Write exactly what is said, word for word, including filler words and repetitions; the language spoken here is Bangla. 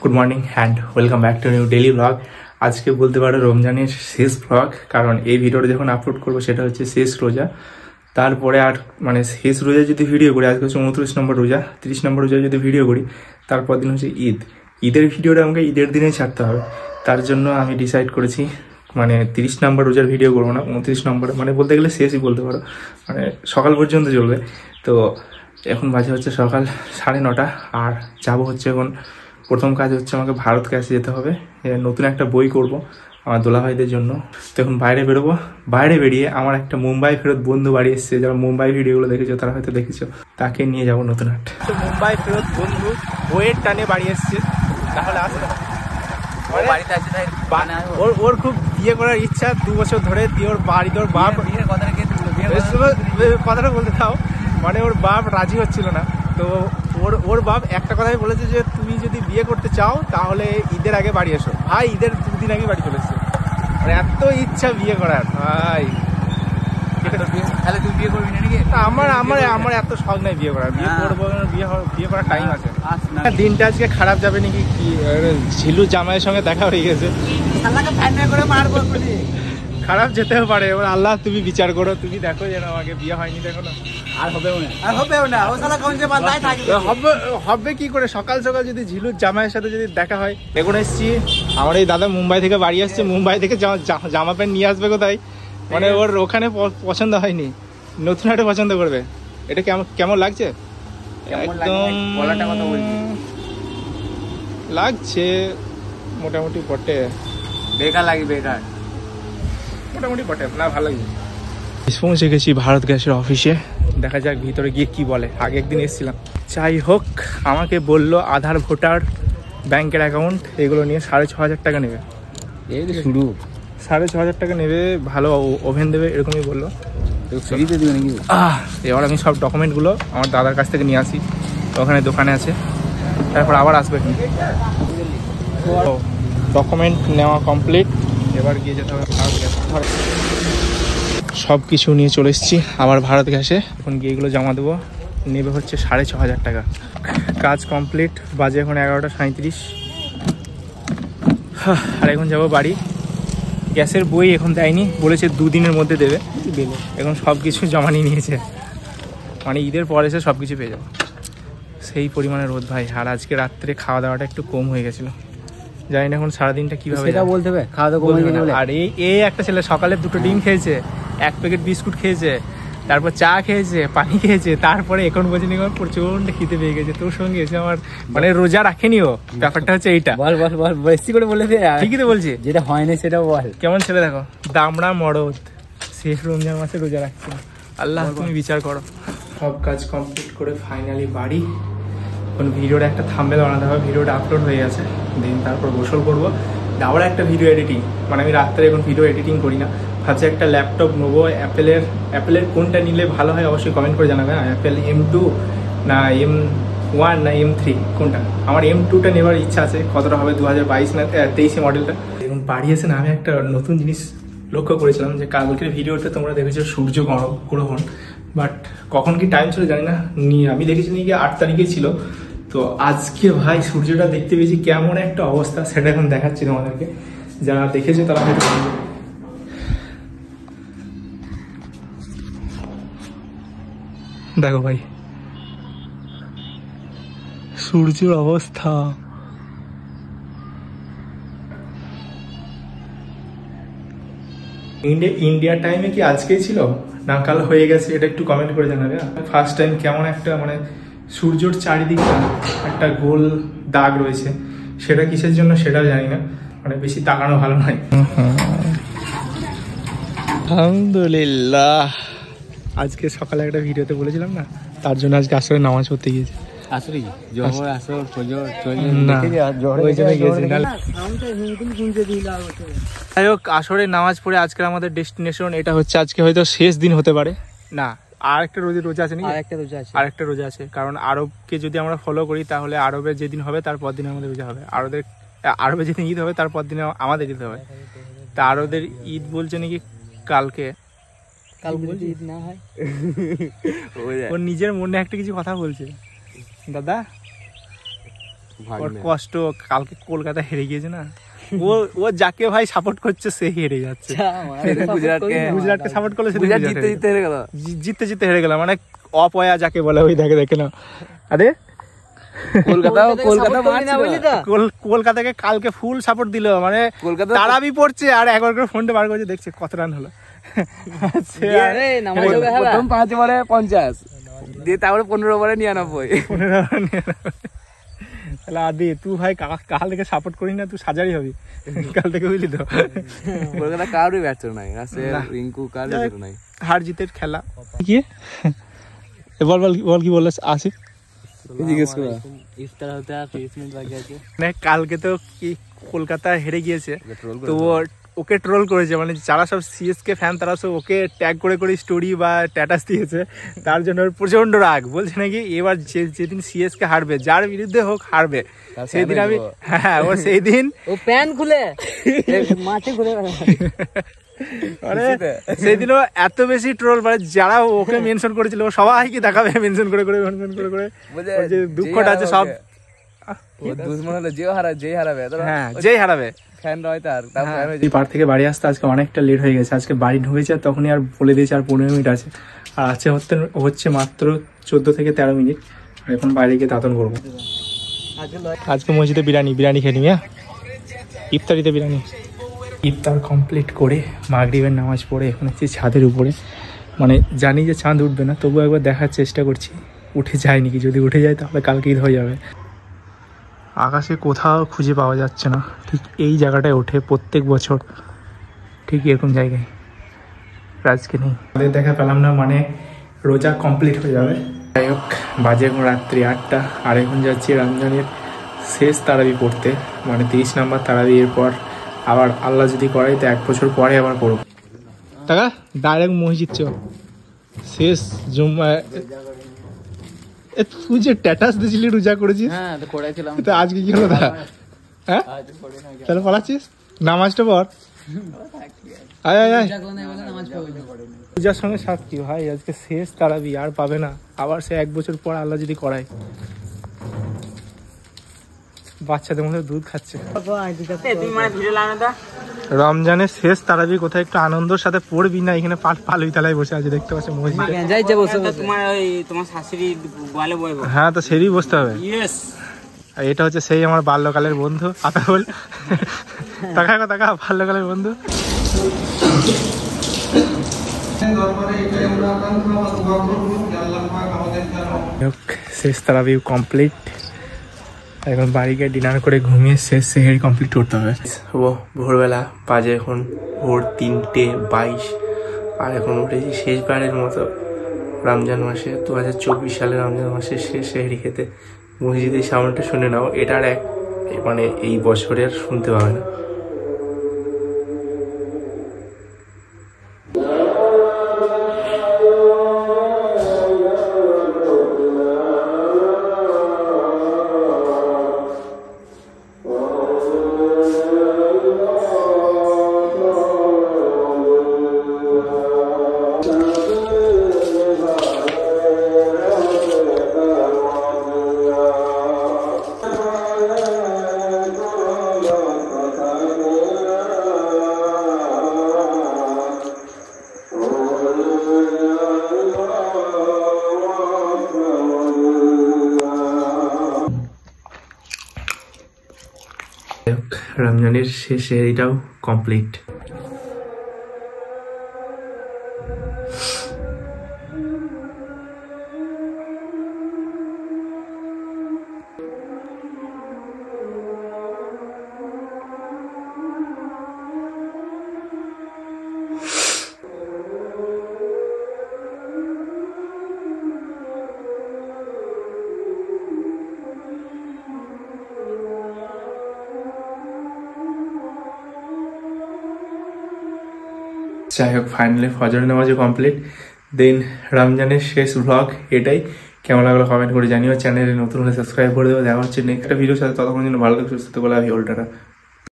Good morning and welcome back to new daily blog. আজকে বলতে পারো রমজানের শেষ ব্লগ, কারণ এই ভিডিওটা যখন আপলোড করবো সেটা হচ্ছে শেষ রোজা। তারপরে আর মানে শেষ রোজা যদি ভিডিও করি, আজকে হচ্ছে উনত্রিশ নম্বর রোজা, তিরিশ নম্বর রোজা যদি ভিডিও করি, তারপর দিন হচ্ছে ঈদ। ঈদের ভিডিওটা আমাকে ঈদের দিনেই ছাড়তে হবে। তার জন্য আমি ডিসাইড করেছি মানে তিরিশ নম্বর রোজার ভিডিও করবো না, উনত্রিশ নম্বর মানে বলতে গেলে শেষই বলতে পারো, মানে সকাল পর্যন্ত চলবে। তো এখন বাজে হচ্ছে সকাল সাড়ে নটা, আর যাবো হচ্ছে এখন প্রথম কাজ হচ্ছে আমাকে ভারত ক্যাশে যেতে হবে, নতুন একটা বই করব আমার দোলাভাইদের জন্য। তো এখন বাইরে বেরোবো, বাইরে বেরিয়ে আমার একটা মুম্বাই ফেরত বন্ধু বাড়ি এসছে, যারা মুম্বাই ভিডিওগুলো দেখেছো তারা হয়তো দেখেছো, তাকে নিয়ে যাবো নতুন হাট। তো মুম্বাই ফেরত বন্ধু বইয়ের টানে বাড়ি এসছে, তাহলে আসে না বাড়িতে আছে, তাই ওর ওর খুব বিয়ে করার ইচ্ছা দু বছর ধরে। দিয়ে ওর বাড়ি, তোর বাপ কথাটা বলতে দাও, মানে ওর বাপ রাজি হচ্ছিল না। তো ওর ওর বাপ একটা কথাই বলেছে যে তুমি যদি বিয়ে করতে চাও তাহলে ঈদের আগে বাড়ি এসো। ভাই ঈদের দুদিন আগে বাড়ি চলে এসছে, মানে এত ইচ্ছা বিয়ে করার। ভাই তাহলে তুই বিয়ে করবি না নাকি? আমার আমার আমার এত শখ নাই বিয়ে করার, বিয়ে করবো, বিয়ে বিয়ে করার টাইম আছে। দিনটা আজকে খারাপ যাবে নাকি কি, ঝিলু জামাইয়ের সঙ্গে দেখা হয়ে গেছে, খারাপ যেতেও পারে। এবার আল্লাহ তুমি বিচার করো, তুমি দেখো যেন আমাকে বিয়ে হয়নি, দেখো না আর হবেও না, আর হবেও না, ও শালা কোন যে বাঁধাই থাকবে। হবে হবে কি করে, সকাল সকাল যদি ঝিলুর জামাইয়ের সাথে যদি দেখা হয়। এখন এসছি, আমার এই দাদা মুম্বাই থেকে বাড়ি আসছে, মুম্বাই থেকে জামা প্যান্ট নিয়ে আসবে কোথায়, মানে ওর ওখানে পছন্দ হয়নি, নতুন একটা পছন্দ করবে। এটা কেমন কেমন লাগছে? একদম লাগছে মোটামুটি বটে, বেকার লাগে, বেকার মোটামুটি বটে না, ভালো লাগছে। পৌঁছে গেছি ভারত গ্যাসের অফিসে, দেখা যাক ভিতরে গিয়ে কি বলে। আগে একদিন এসেছিলাম। যাই হোক, আমাকে বললো আধার, ভোটার, ব্যাংকের অ্যাকাউন্ট এগুলো নিয়ে সাড়ে ছ হাজার টাকা নেবে। এই শুরু সাড়ে ছ হাজার টাকা নেবে, ভালো ওভেন দেবে, এরকমই বললো। আহ এবার আমি সব ডকুমেন্টগুলো আমার দাদার কাছ থেকে নিয়ে আসি, ওখানে দোকানে আছে, তারপর আবার আসবে। ডকুমেন্ট নেওয়া কমপ্লিট, এবার গিয়ে যেতে হবে ভারত গ্যাস। সব কিছু নিয়ে চলে এসেছি আবার ভারত গ্যাসে, এখন গিয়ে এগুলো জমা দেবো। নেবে হচ্ছে সাড়ে ছ হাজার টাকা। কাজ কমপ্লিট, বাজে এখন এগারোটা সাঁইত্রিশ। আর এখন যাবো বাড়ি। গ্যাসের বই এখন দেয়নি, বলেছে দুদিনের মধ্যে দেবে। এখন সব কিছু জমা নিয়ে নিয়েছে, মানে ঈদের পর এসে সব কিছু পেয়ে যাবো। সেই পরিমাণে রোদ ভাই। আর আজকে রাত্রে খাওয়া দাওয়াটা একটু কম হয়ে গেছিলো, জানি না এখন সারাদিনটা কিভাবে সেটা বলতে হবে। খাওয়া দাওয়া কমে গেলে আর এই এই একটা ছেলে সকালে দুটো ডিম খেয়েছে, এক প্যাকেট বিস্কুট খেয়েছে, তারপর চা খেয়েছে, পানি খেয়েছে, তারপরে এখন বলছি আমার প্রচন্ড খিদে পেয়ে গেছে। তোর সঙ্গে এসে আমার মানে রোজা রাখেনি ও, ব্যাপারটা হচ্ছে এইটা। বল বল বল, বেশি করে বলে দে। ঠিকই তো বলছি, যেটা হয় না সেটা বল। কেমন ছেলে দেখো, দামড়া মরদ, শেষ রমজান মাসে রোজা রাখছে। আল্লাহ তুমি বিচার করো। সব কাজ কমপ্লিট করে ফাইনালি বাড়ি। এখন ভিডিওটা একটা থাম্বনেল বানাতে হবে, ভিডিওটা আপলোড হয়ে গেছে, দিন তারপর গোসল করবো, আবার একটা ভিডিও এডিটিং। মানে আমি রাত্রে এখন ভিডিও এডিটিং করি না, ভাবছি একটা ল্যাপটপ নেবো অ্যাপেলের। অ্যাপেলের কোনটা নিলে ভালো হয় অবশ্যই কমেন্ট করে জানাবে। অ্যাপেল এম টু না এম ওয়ান না এম থ্রি কোনটা? আমার এম টুটা নেওয়ার ইচ্ছা আছে, কতটা হবে, দু হাজার বাইশ না তেইশে মডেলটা। এবং বাড়ি এসে না আমি একটা নতুন জিনিস লক্ষ্য করেছিলাম, যে কালকের ভিডিওতে তোমরা দেখেছো সূর্য গ্রহণ, বাট কখন কি টাইম ছিল জানি না, আমি দেখেছি নাকি আট তারিখে ছিল। তো আজকে ভাই সূর্যটা দেখতে পেয়েছি, কেমন একটা অবস্থা সেটা এখন দেখাচ্ছি তোমাদেরকে, যারা দেখেছো তারা হয়তো বলবে। দেখো ভাই সূর্যের অবস্থা, ইন্ডিয়া ইন্ডিয়া টাইমে কি আজকেই ছিল না কাল হয়ে গেছে, এটা একটু কমেন্ট করে জানাবে। ফার্স্ট টাইম কেমন একটা মানে সূর্যর চারিদিকে একটা গোল দাগ রয়েছে, সেটা কিসের জন্য সেটাও জানি না, মানে বেশি তাকানো ভালো নয়। আলহামদুলিল্লাহ, আজকে সকালে একটা ভিডিওতে বলেছিলাম না, তার জন্য আজকে আসরে নামাজ পড়তে গিয়েছি। যাই হোক, আসরে নামাজ পড়ে আজকের আমাদের ডেস্টিনেশন এটা হচ্ছে, আজকে হয়তো শেষ দিন হতে পারে না, আর একটা রোজা রোজা আছে নাকি? আরেকটা রোজা আছে, আরেকটা রোজা আছে, কারণ আরবকে যদি আমরা ফলো করি তাহলে আরবের যেদিন হবে তারপর দিন আমাদের রোজা হবে, আরবের আরবের যেদিন ঈদ হবে তারপর দিনে আমাদের ঈদ হবে। তা আরবের ঈদ বলছে নাকি কালকে, ওর নিজের মনে একটা কিছু কথা বলছে। দাদা ওর কষ্ট, কালকে কলকাতা হেরে গিয়েছে না, ও ও যাকে ভাই সাপোর্ট করছে সে হেরে যাচ্ছে। গুজরাটকে গুজরাটকে সাপোর্ট করলে সেটা গুজরাট জিততে জিততে হেরে গেল, জিততে জিততে হেরে গেল, মানে অপয়া যাকে বলে ওই দেখে দেখে না। আরে কলকাতা কলকাতা কলকাতাকে কালকে ফুল সাপোর্ট দিল, মানে তারাবি পড়ছে আর একবার করে ফোনটা বার করছে, দেখছে কত রান হলো। প্রথম পাঁচ ওভারে পঞ্চাশ দিয়ে তারপরে পনেরো ওভারে নিরানব্বই। পনেরো তাহলে আদি তুই ভাই কাল থেকে সাপোর্ট করি না, তুই সাজারি হবি কাল থেকে, বুঝলি তো। কলকাতা কারোরই ব্যাটস নাই, রিঙ্কু কারোর নাই, হার জিতের খেলা। কি বল বল বল কি বললে আসিফ? জিজ্ঞেস করো। ইফতার হতে আর তিরিশ মিনিট বাকি আছে। মানে কালকে তো কি কলকাতা হেরে গিয়েছে, তো ওকে ট্রোল করেছে, মানে যারা সব সিএসকে ফ্যান তারা সব ওকে ট্যাগ করে করে স্টোরি বা স্ট্যাটাস দিয়েছে, তার জন্য প্রচন্ড রাগ। বলছে নাকি এবার যেদিন সিএসকে হারবে, যার বিরুদ্ধে হোক হারবে, সেই দিন আমি, হ্যাঁ ও সেই দিন ও প্যান খুলে মাঠে ঘুরে মানে সেদিনও এত বেশি ট্রোল, মানে যারা ওকে মেনশন করেছিল ও সবাইকে দেখাবে মেনশন করে করে মেনশন করে করে, যে দুঃখটা আছে সব দুশ্মন হলে যেও হারাবে, যেই হারাবে, হ্যাঁ যেই হারাবে ফ্যানরা হয়তো। আর পার থেকে বাড়ি আসতে আজকে অনেকটা লেট হয়ে গেছে, আজকে বাড়ি ঢুকেছে তখনই আর বলে দিয়েছে আর পনেরো মিনিট আছে, আর আছে হচ্ছে হচ্ছে মাত্র চোদ্দো থেকে তেরো মিনিট, আর এখন বাইরে গিয়ে দাঁতন করবো। আজকে মসজিদে বিরিয়ানি বিরিয়ানি খেয়ে নিবি, হ্যাঁ ইফতারিতে বিরিয়ানি। ইফতার কমপ্লিট করে মাগরিবের নামাজ পড়ে এখন হচ্ছে ছাদের উপরে, মানে জানি যে চাঁদ উঠবে না, তবুও একবার দেখার চেষ্টা করছি উঠে যায় নাকি, যদি উঠে যায় তাহলে কালকে ঈদ হয়ে যাবে। আকাশে কোথাও খুঁজে পাওয়া যাচ্ছে না, ঠিক এই জায়গাটায় ওঠে প্রত্যেক বছর, ঠিক এরকম জায়গায়, আজকে নেই। আমাদের দেখা পেলাম না, মানে রোজা কমপ্লিট হয়ে যাবে। যাই হোক বাজে এখন রাত্রি আটটা, আর এখন যাচ্ছি রমজানের শেষ তারাবি পড়তে, মানে তিরিশ নাম্বার তারাবি, এরপর আবার আল্লাহ যদি করাই তো এক বছর পরে আবার পড়ব। টাকা ডাইরেক্ট মসজিদ চ শেষ জুম্মা। তুই যে স্ট্যাটাস দিয়েছিলি রোজা করেছিস, তো আজকে কি হলো? হ্যাঁ তাহলে পালাচ্ছিস, নামাজটা পড়। আয় আয় আয়, পূজার সঙ্গে সাক্ষী ভাই, আজকে শেষ তারাবি, আর পাবে না, আবার সে এক বছর পর আল্লাহ যদি করায়। বাচ্চাদের মধ্যে দুধ খাচ্ছে। রমজানের শেষ তারাবি কোথায় একটু আনন্দের সাথে পড়বি না, এখানে পালুই তালায় বসে আছে, দেখতে পাচ্ছি মসজিদে। হ্যাঁ তো সেরই বসতে হবে। আর এটা হচ্ছে সেই আমার বাল্যকালের বন্ধু আতাউল, তাকা তাকা বাল্যকালের বন্ধু। শেষ তারাবি কমপ্লিট, এখন বাড়ি গিয়ে ডিনার করে ঘুমিয়ে শেষ সেহেরি কমপ্লিট করতে হবে। ও ভোরবেলা বাজে এখন ভোর তিনটে বাইশ, আর এখন উঠেছি শেষবারের মতো রমজান মাসে, দু হাজার চব্বিশ সালের রমজান মাসে শেষ সেহেরি খেতে। মসজিদের সাউন্ডটা শুনে নাও, এটার এক মানে এই বছরে আর শুনতে পাবে না। রমজানের শেষে এটাও কমপ্লিট। যাই হোক ফাইনালি ফজর নামাজও কমপ্লিট, দেন রমজানের শেষ ব্লগ এটাই। কেমন লাগলো কমেন্ট করে জানিও, চ্যানেলে নতুন হলে সাবস্ক্রাইব করে দেবো। দেখা হচ্ছে নেক্সট ভিডিওর সাথে, ততক্ষণ জন্য ভালো থাকো, সুস্থ থাকো, লাভ ইউ,